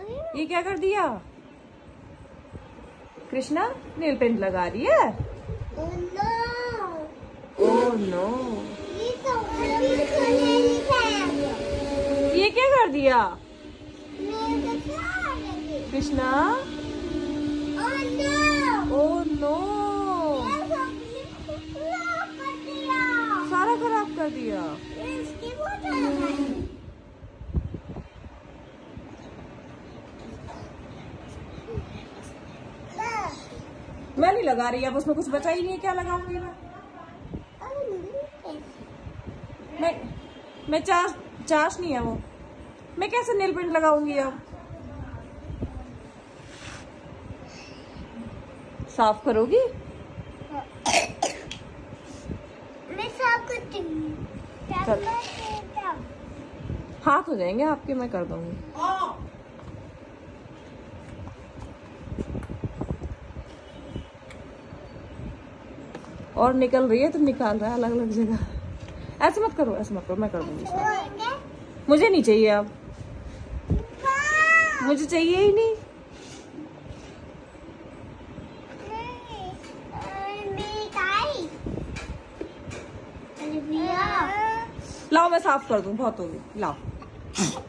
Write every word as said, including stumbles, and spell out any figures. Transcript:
ये क्या कर दिया? कृष्णा नेल पेंट लगा रही है। ओह नो, ओह नो, ये तो नहीं है। ये क्या कर दिया मैं तो क्या लगी? Krishna? Oh no, oh no, ये सब खराब कर दिया। सारा खराब कर दिया। इसकी बोतल लगाई। मैं नहीं लगा रही, अब उसमें कुछ बचा ही नहीं है, क्या लगाऊंगी मैं? मैं मैं चाश चाश नहीं है वो, मैं कैसे नेल पेंट लगाऊंगी अब? साफ करोगी? मैं साफ करती हूँ। चल। हाथ हो जाएंगे आपके, मैं कर दूंगी। और निकल रही है तो निकाल रहा है अलग अलग जगह। ऐसे मत करो, ऐसे मत करो, मैं कर दूंगी। मुझे नहीं चाहिए अब, मुझे चाहिए ही नहीं। लाओ मैं साफ कर दूं, बहुत होगी, लाओ।